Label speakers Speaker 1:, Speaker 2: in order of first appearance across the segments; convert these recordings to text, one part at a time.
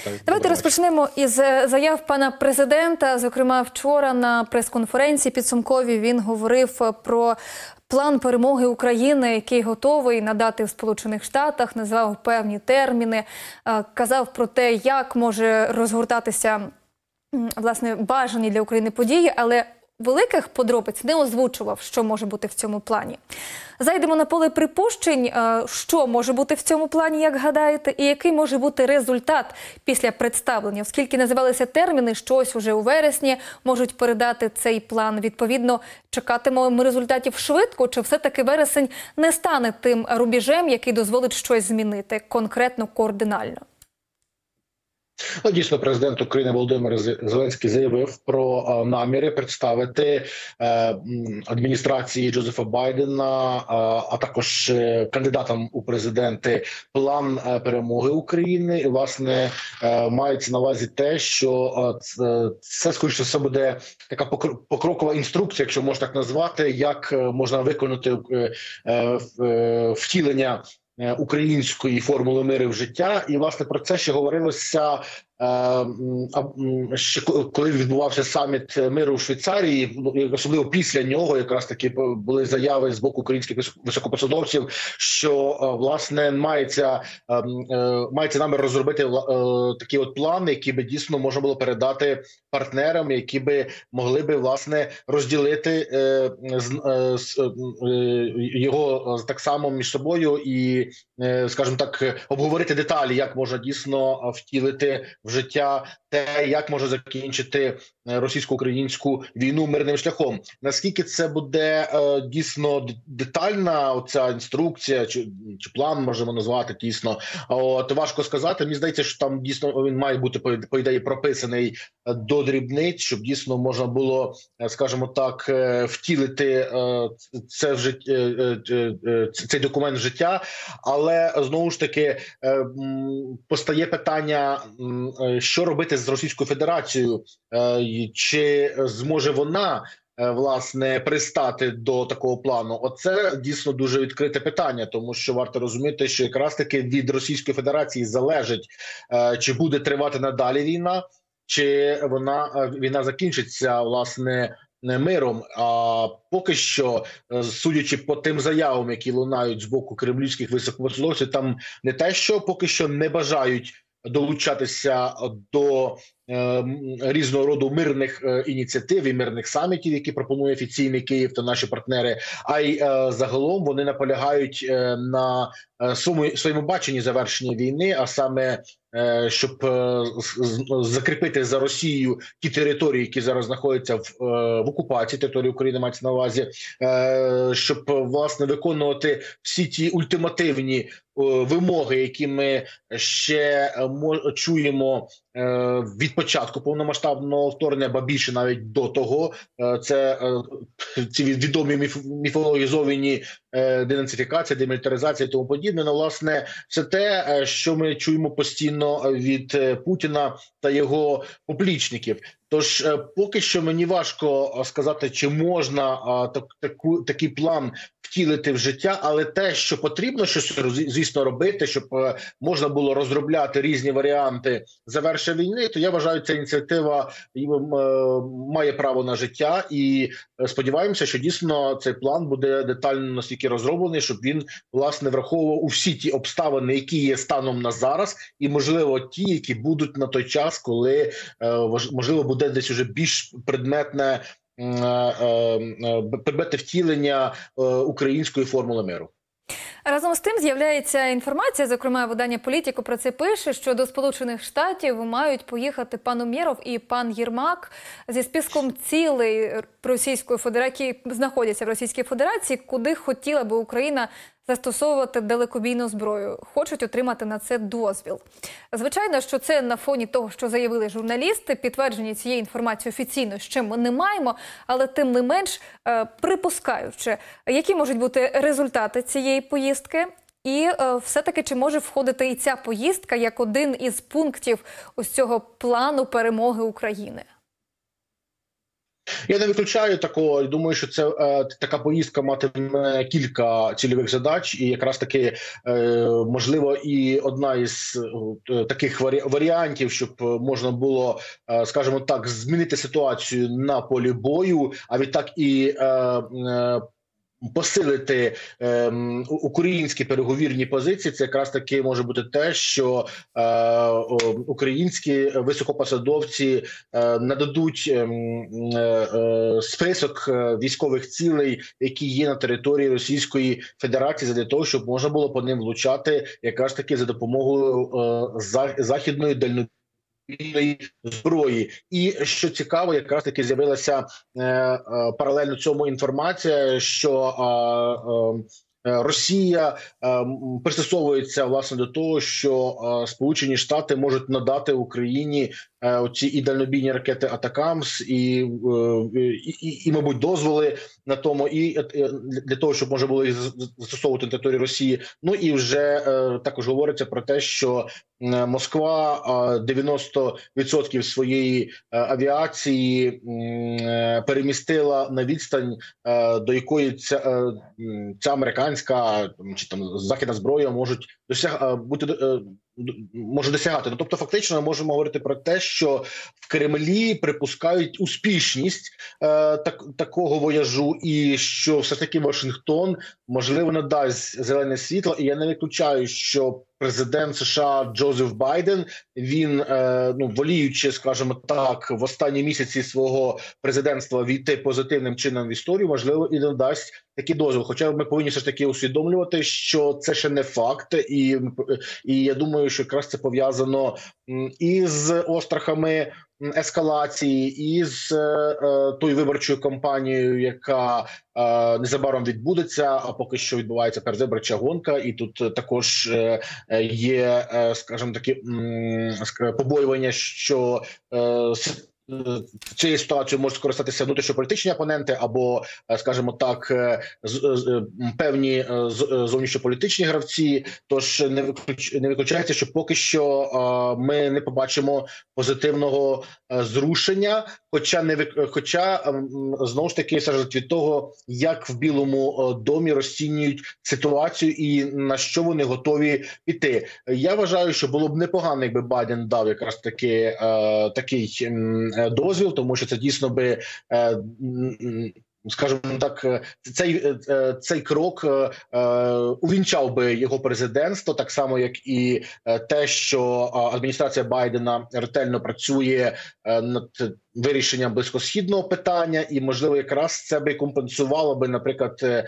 Speaker 1: Давайте розпочнемо із заяв пана президента. Зокрема, вчора на прес-конференції підсумковій він говорив про план перемоги України, який готовий надати в Сполучених Штатах, назвав певні терміни, казав про те, як може розгортатися, власне, бажані для України події, але великих подробиць не озвучував, що може бути в цьому плані. Зайдемо на поле припущень, що може бути в цьому плані, як гадаєте, і який може бути результат після представлення, оскільки називалися терміни, що ось уже у вересні можуть передати цей план. Відповідно, чекатимемо результатів швидко, чи все-таки вересень не стане тим рубежем, який дозволить щось змінити, конкретно, координально?
Speaker 2: Дійсно, президент України Володимир Зеленський заявив про наміри представити адміністрації Джозефа Байдена, а також кандидатам у президенти план перемоги України. І, власне, мається на увазі те, що це, скоріше все, буде така покрокова інструкція, якщо можна так назвати, як можна виконати втілення української формули миру в життя. І, власне, про це ще говорилося, ще коли відбувався саміт миру в Швейцарії, особливо після нього якраз таки були заяви з боку українських високопосадовців, що, власне, мається намір розробити такий от план, який би дійсно можна було передати партнерам, які би могли би, власне, розділити його так само між собою і, скажімо так, обговорити деталі, як можна дійсно втілити в життя те, як може закінчити російсько-українську війну мирним шляхом. Наскільки це буде дійсно детальна оця інструкція, чи план можемо назвати дійсно, важко сказати. Мені здається, що там дійсно він має бути, по ідеї, прописаний до дрібниць, щоб дійсно можна було, скажімо так, втілити цей документ в життя. Але, знову ж таки, постає питання, що робити з Російською Федерацією, чи зможе вона, власне, пристати до такого плану. Оце дійсно дуже відкрите питання, тому що варто розуміти, що якраз таки від Російської Федерації залежить, чи буде тривати надалі війна, чи війна закінчиться, власне, миром. А поки що, судячи по тим заявам, які лунають з боку кремлівських високопосадовців, там не те, що поки що не бажають долучатися до різного роду мирних ініціатив і мирних самітів, які пропонує офіційний Київ та наші партнери, а й загалом вони наполягають на своєму баченні завершення війни, а саме щоб закріпити за Росією ті території, які зараз знаходяться в окупації, території України мається на увазі, щоб, власне, виконувати всі ті ультимативні вимоги, які ми ще чуємо від початку повномасштабного вторгнення, ба більше навіть до того. Це ці відомі міфологізовані денацифікація, демілітаризація і тому подібне. Ну, власне, це те, що ми чуємо постійно від Путіна та його поплічників. Тож поки що мені важко сказати, чи можна такий план втілити в життя, але те, що потрібно щось, звісно, робити, щоб можна було розробляти різні варіанти завершення війни, то я вважаю, ця ініціатива має право на життя, і сподіваємося, що дійсно цей план буде детально настільки розроблений, щоб він, власне, враховував усі ті обставини, які є станом на зараз, і, можливо, ті, які будуть на той час, коли, можливо, буде десь уже більш предметне втілення української формули миру.
Speaker 1: Разом з тим з'являється інформація, зокрема видання «Політико» про це пише, що до Сполучених Штатів мають поїхати пан Умєров і пан Єрмак зі списком цілей Російської Федерації, які знаходяться в Російській Федерації, куди хотіла би Україна застосовувати далекобійну зброю. Хочуть отримати на це дозвіл. Звичайно, що це на фоні того, що заявили журналісти. Підтвердження цієї інформації офіційно ще ми не маємо, але тим не менш, припускаючи, які можуть бути результати цієї поїздки, і все-таки чи може входити і ця поїздка як один із пунктів ось цього плану перемоги України?
Speaker 2: Я не виключаю такого. Думаю, що це така поїздка матиме кілька цільових задач, і якраз таки можливо і одна із таких варіантів, щоб можна було, скажімо так, змінити ситуацію на полі бою, а відтак і посилити українські переговірні позиції. Це якраз таки може бути те, що українські високопосадовці нададуть список військових цілей, які є на території Російської Федерації, для того, щоб можна було по ним влучати якраз таки за допомогою західної дальнобійної зброї. І що цікаво, якраз таки з'явилася паралельно цьому інформація, що Росія пристосовується власне до того, що Сполучені Штати можуть надати Україні ці і дальнобійні ракети Атакамс, і мабуть, дозволи на тому, і для того, щоб можна було їх застосовувати на території Росії. Ну і вже також говориться про те, що Москва 90% своєї авіації перемістила на відстань, до якої ця американська чи там західна зброя можуть може досягати. Ну, тобто, фактично, ми можемо говорити про те, що в Кремлі припускають успішність такого вояжу, і що все ж таки Вашингтон, можливо, надасть зелене світло. І я не виключаю, що президент США Джозеф Байден, він, воліючи, скажімо так, в останні місяці свого президентства війти позитивним чином в історію, можливо, і надасть такий дозвіл. Хоча ми повинні все ж таки усвідомлювати, що це ще не факт, і я думаю, що якраз це пов'язано із острахами ескалації, із тою виборчою кампанією, яка незабаром відбудеться, а поки що відбувається передвиборча гонка, і тут також є, скажімо такі, побоювання, що цією ситуацією можуть скористатися внутрішньополітичні опоненти або, скажімо так, певні зовнішньополітичні гравці. Тож не виключається, що поки що ми не побачимо позитивного зрушення, хоча знову ж таки залежить від того, як в Білому домі розцінюють ситуацію і на що вони готові піти. Я вважаю, що було б непогано, якби Байден дав якраз таки такий дозвіл, тому що це дійсно би, скажімо так, цей крок увінчав би його президентство, так само, як і те, що адміністрація Байдена ретельно працює над вирішенням близькосхідного питання, і, можливо, якраз це би компенсувало би, наприклад,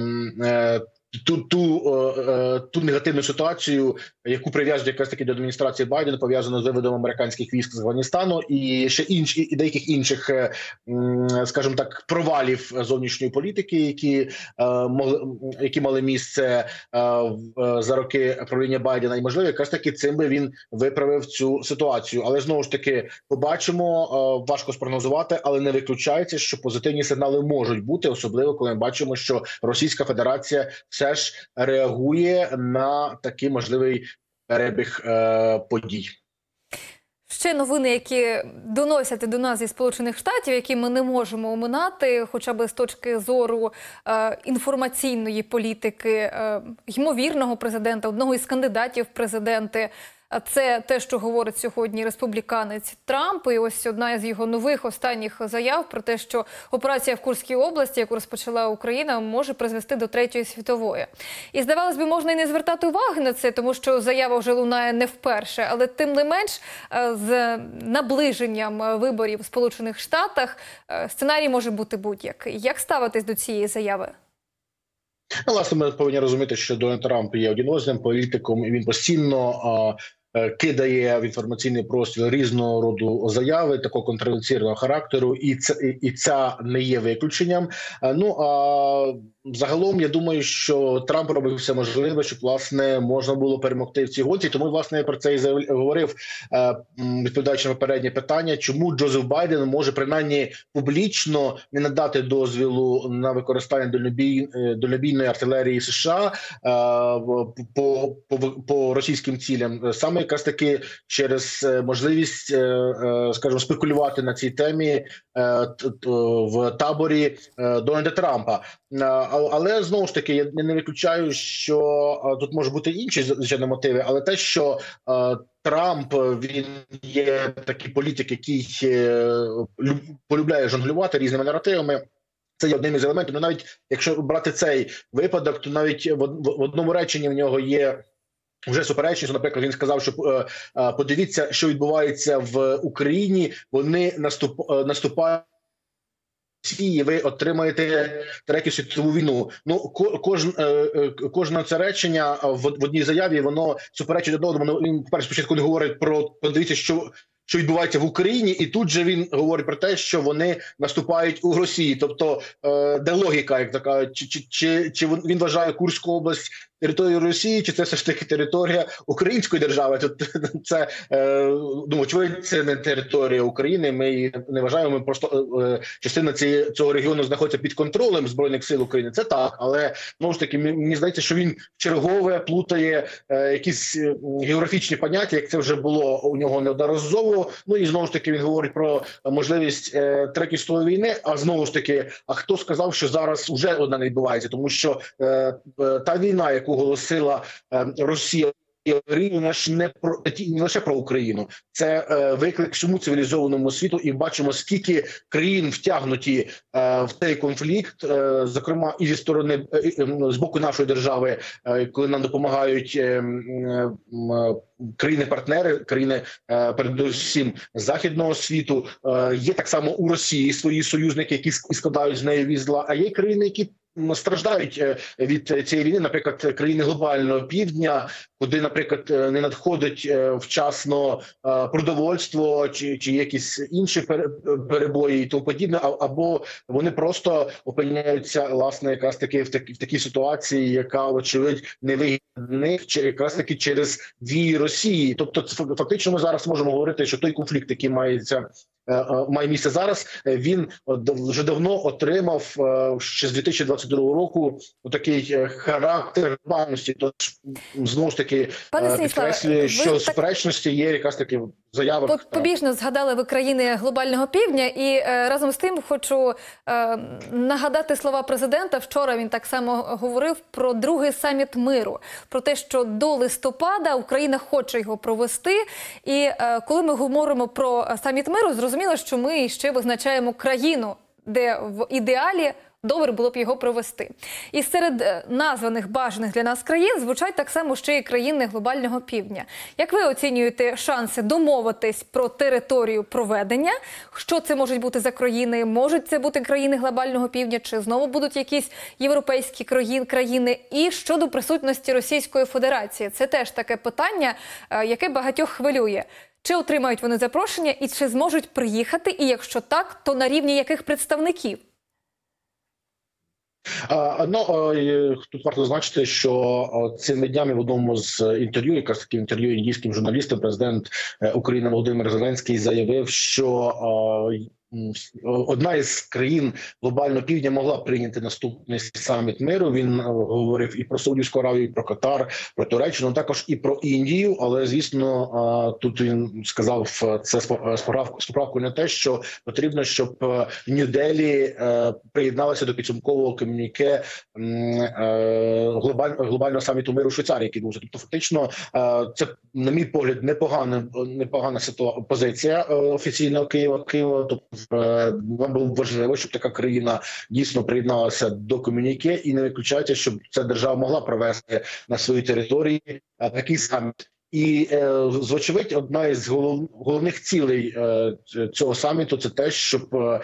Speaker 2: ту негативну ситуацію, яку прив'язують якраз таки до адміністрації Байдена, пов'язану з виводом американських військ з Афганістану і ще і деяких інших, скажімо так, провалів зовнішньої політики, які мали місце за роки правління Байдена. І, можливо, якраз таки цим би він виправив цю ситуацію. Але, знову ж таки, побачимо, важко спрогнозувати, але не виключається, що позитивні сигнали можуть бути, особливо, коли ми бачимо, що Російська Федерація все ж реагує на такий можливий перебіг подій.
Speaker 1: Ще новини, які доносять до нас зі Сполучених Штатів, які ми не можемо оминати, хоча б з точки зору інформаційної політики ймовірного президента, одного із кандидатів в президенти. Це те, що говорить сьогодні республіканець Трамп. І ось одна із його нових останніх заяв про те, що операція в Курській області, яку розпочала Україна, може призвести до Третьої світової. І, здавалось би, можна і не звертати уваги на це, тому що заява вже лунає не вперше. Але тим не менш, з наближенням виборів в Сполучених Штатах сценарій може бути будь-який. Як ставитись до цієї заяви?
Speaker 2: Власне, ми повинні розуміти, що Дональд Трамп є одіозним політиком, і він постійно кидає в інформаційний простір різного роду заяви такого контроверсійного характеру, і ця не є виключенням. Загалом, я думаю, що Трамп робив все можливе, щоб, власне, можна було перемогти в цій гонці. Тому, власне, я про це і говорив, відповідаючи на попереднє питання, чому Джозеф Байден може, принаймні, публічно не надати дозвілу на використання дальнобійної артилерії США по російським цілям. Саме саме якраз таки через можливість, скажімо, спекулювати на цій темі в таборі Дональда Трампа. Але знову ж таки я не виключаю, що тут можуть бути інші звичайно мотиви, але те, що Трамп, він є такий політик, який полюбляє жонглювати різними наративами. Це є одним із елементів. Ну, навіть якщо брати цей випадок, то навіть в одному реченні в нього є вже суперечність. Наприклад, він сказав, що подивіться, що відбувається в Україні. Вони наступають. І ви отримаєте Третю світову війну. Ну, кожне це речення в одній заяві, воно суперечить одному. Він спочатку не говорить про подивіться, що відбувається в Україні, і тут же він говорить про те, що вони наступають у Росії. Тобто, де логіка, як така, чи він вважає Курську область територією Росії, чи це все ж таки територія української держави? Це, думаю, очевидно, це не територія України, ми її не вважаємо, ми просто частина цього регіону знаходиться під контролем Збройних сил України. Це так, але, знову ж таки, мені здається, що він чергове плутає якісь географічні поняття, як це вже було у нього неодноразово. Ну і знову ж таки він говорить про можливість Третьої світової війни, а знову ж таки, а хто сказав, що зараз вже вона не відбувається? Тому що та війна, яку оголосила Росія, вона ж не лише про Україну. Це виклик всьому цивілізованому світу, і бачимо, скільки країн втягнуті в цей конфлікт, зокрема і зі сторони, з боку нашої держави, коли нам допомагають країни-партнери, країни, передусім, західного світу. Є так само у Росії свої союзники, які складають з нею візла, а є країни, які страждають від цієї війни, наприклад, країни глобального півдня, куди, наприклад, не надходить вчасно продовольство чи якісь інші перебої і тому подібне, або вони просто опиняються, власне, якраз таки в такій ситуації, яка, очевидь, не вигідна для них, якраз таки через дії Росії. Тобто, фактично, ми зараз можемо говорити, що той конфлікт, який має місце зараз, він вже давно отримав ще з 2022 року такий характер глобальності. Тож, знову ж таки, підкреслює, що суперечності є якраз таки в заявах.
Speaker 1: Побіжно згадали ви країни глобального півдня, і разом з тим хочу нагадати слова президента. Вчора він так само говорив про другий саміт миру, про те, що до листопада Україна хоче його провести. І коли ми говоримо про саміт миру, зрозуміло, що ми ще визначаємо країну, де в ідеалі добре було б його провести. І серед названих бажаних для нас країн звучать так само ще й країни глобального півдня. Як ви оцінюєте шанси домовитись про територію проведення? Що це можуть бути за країни? Можуть це бути країни глобального півдня? Чи знову будуть якісь європейські країни? І щодо присутності Російської Федерації? Це теж таке питання, яке багатьох хвилює. Чи отримають вони запрошення і чи зможуть приїхати? І якщо так, то на рівні яких представників?
Speaker 2: Тут варто зазначити, що цими днями в одному з інтерв'ю, якраз таки інтерв'ю індійським журналістам, президент України Володимир Зеленський заявив, що одна із країн глобального півдня могла прийняти наступний саміт миру. Він говорив і про Саудівську Аравію, і про Катар, про Туреччину, також і про Індію. Але, звісно, тут він сказав це з поправкою на те, що потрібно, щоб Нью-Делі приєдналася до підсумкового комюніке глобального саміту миру в Швейцарії, який був. Тобто, фактично, це, на мій погляд, непогана позиція офіційного Києва. Тобто, нам було важливо, щоб така країна дійсно приєдналася до комюніке, і не виключається, щоб ця держава могла провести на своїй території такий саміт. І, звочевидь, одна із головних цілей цього саміту – це те, щоб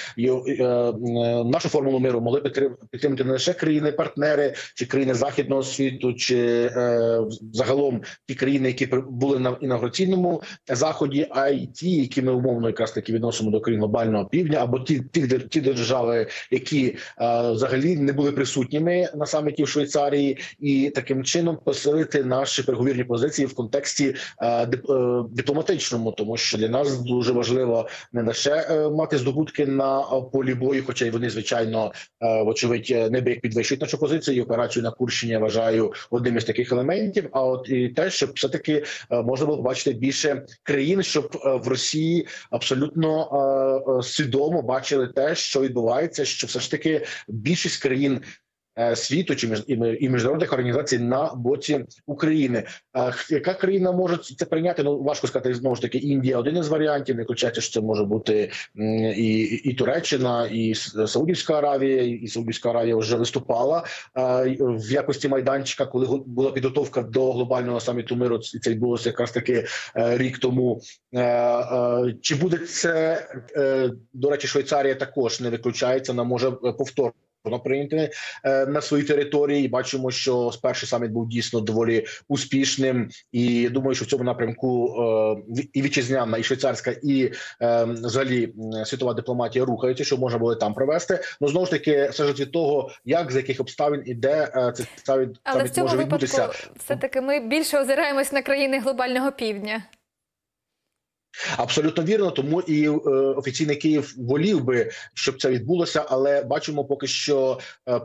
Speaker 2: нашу формулу миру могли підтримати не лише країни-партнери, чи країни Західного світу, чи загалом ті країни, які були на інавгураційному заході, а й ті, які ми умовно якраз таки відносимо до країн глобального півдня, або ті держави, які взагалі не були присутніми на саміті в Швейцарії, і таким чином посилити наші переговірні позиції в контексті контексті дипломатичному, тому що для нас дуже важливо не лише мати здобутки на полі бою, хоча й вони, звичайно, вочевидь, небияк підвищують нашу позицію. І операцію на Курщині я вважаю одним із таких елементів. А от і те, щоб все-таки можна було побачити більше країн, щоб в Росії абсолютно свідомо бачили те, що відбувається, що все ж таки більшість країн світу і міжнародних організацій на боці України. Яка країна може це прийняти? Ну, важко сказати, знову ж таки, Індія один із варіантів, не виключається, що це може бути і Туреччина, і Саудівська Аравія, і Саудівська Аравія вже виступала в якості майданчика, коли була підготовка до глобального саміту миру, і це відбулося якраз таки рік тому. Чи буде це, до речі, Швейцарія також не виключається, вона може повторно прийняти на своїй території. Бачимо, що перший саміт був дійсно доволі успішним, і думаю, що в цьому напрямку і вітчизняна, і швейцарська, і взагалі світова дипломатія рухаються, що можна було там провести. Ну, знову ж таки, все ж від того, як, за яких обставин і де цей саміт
Speaker 1: Але в цьому
Speaker 2: може
Speaker 1: випадку
Speaker 2: відбутися.
Speaker 1: все-таки ми більше озираємось на країни глобального півдня.
Speaker 2: Абсолютно вірно, тому і офіційний Київ волів би, щоб це відбулося, але бачимо поки що,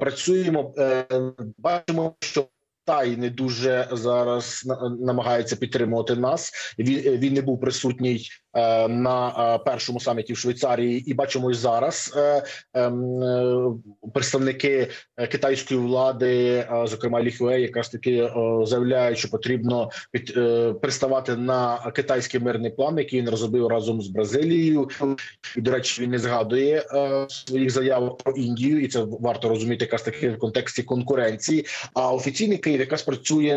Speaker 2: бачимо, що Китай не дуже зараз намагається підтримувати нас. Він не був присутній на першому саміті в Швейцарії, і бачимо і зараз представники китайської влади, зокрема Лі Хуей, якраз таки заявляють, що потрібно приставати на китайський мирний план, який він розробив разом з Бразилією. І, до речі, він не згадує своїх заяв про Індію, і це варто розуміти якраз таки в контексті конкуренції. А офіційний Київ якраз працює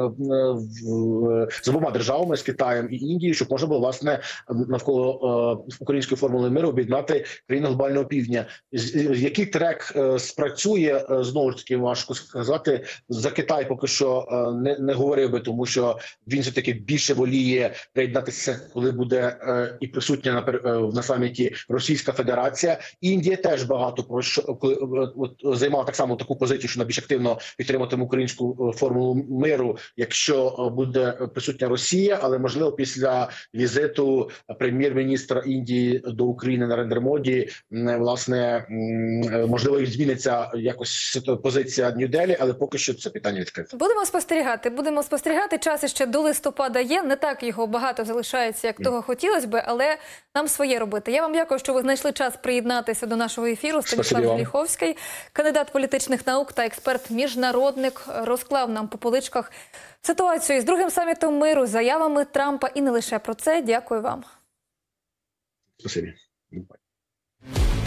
Speaker 2: з обома державами, з Китаєм і Індією, щоб можна було, власне, навколо української формули миру об'єднати країни глобального півдня. Який трек спрацює, знову ж таки, важко сказати. За Китай поки що не говорив би, тому що він все-таки більше воліє приєднатися, коли буде і присутня на саміті Російська Федерація. Індія теж багато про що займала так само таку позицію, що найбільш активно підтримуватиме українську формулу миру, якщо буде присутня Росія, але можливо після візиту прем'єр-міністра Індії до України Нарендра Моді, власне, можливо, і зміниться якось позиція Нью-Делі, але поки що це питання відкрите.
Speaker 1: Будемо спостерігати. Час ще до листопада є. Не так його багато залишається, як того хотілося би, але нам своє робити. Я вам дякую, що ви знайшли час приєднатися до нашого ефіру. Станіслав Желіховський, кандидат політичних наук та експерт-міжнародник, розклав нам по поличках ситуацію з другим самітом миру, заявами Трампа і не лише про це. Дякую вам.
Speaker 2: Спасибі.